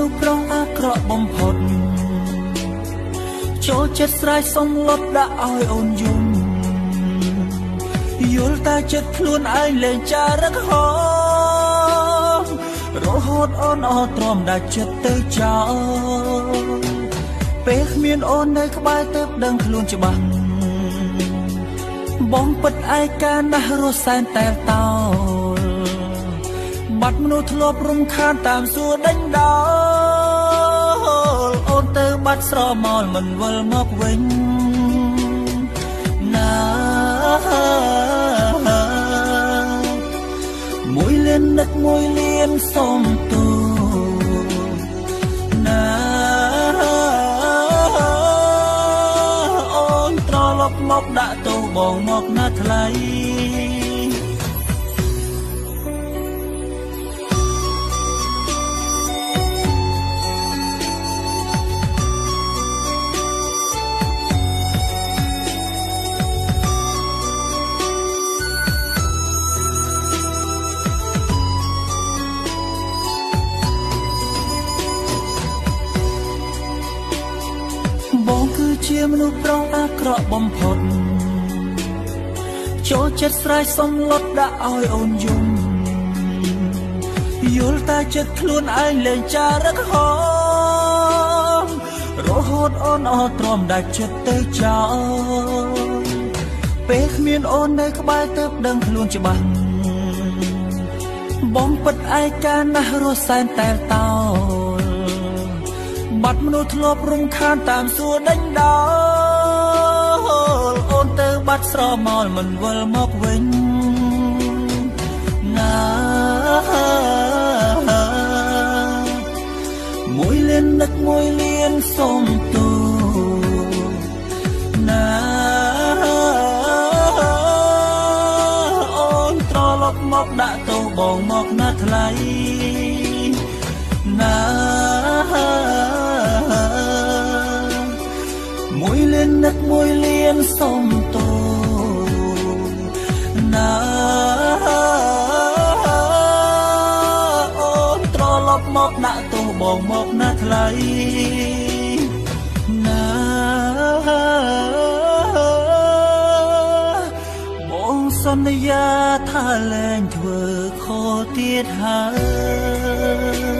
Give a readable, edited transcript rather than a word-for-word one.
មនុស្សប្រុសអាក្រក់បំផុតចូលចិត្តស្រែកសុំលត់ដាក់ឲ្យអូនយំយល់តែចិត្តខ្លួនឯងលែងចារឹកហោរហូតអូនអត់ទ្រាំដាច់ចិត្តទៅចោលពេលគ្មានអូននៅក្បែរទើបដឹងខ្លួនច្បាស់បងពិតឯកាណាស់រស់សែនតែលតោលបាត់មនុស្សធ្លាប់រំខានតាមសួរដេញដោលអូនទៅបាត់ស្រមោលមិនវិលមកវិញណាមួយលៀននឹកមួយលៀនសុំទូណាអូនត្រឡប់មកដាក់ទោសបងមកណាថ្លៃបងគឺជាមនុស្សប្រុសអាក្រក់បំផុតចូលចិត្តស្រែកសុំលត់ដាក់ឲ្យអូនយំយល់តែចិត្តខ្លួនឯងលែងចារឹកហោរហូតអូនអត់ទ្រាំដាច់ចិត្តទៅចោលពេលគ្មានអូននៅក្បែរទើបដឹងខ្លួនច្បាស់បងពិតឯកាណាស់រស់សែនតែលតោលបាត់មនុស្សធ្លាប់រំខានតាមសួរដេញដោលអូនទៅបាត់ស្រមោលមិនវិលមកវិញណាមួយលៀននឹកមួយលៀនសុំទូណាអូនត្រឡប់មកដាក់ទោសបងមកណាថ្លៃណាមួយលៀននឹកមួយលៀនសុំទោណាអូនត្រឡប់មកដាក់ទោសបងមកណាថ្លៃណាបងសន្យាថាលែងធ្វើខុសទៀតហើយ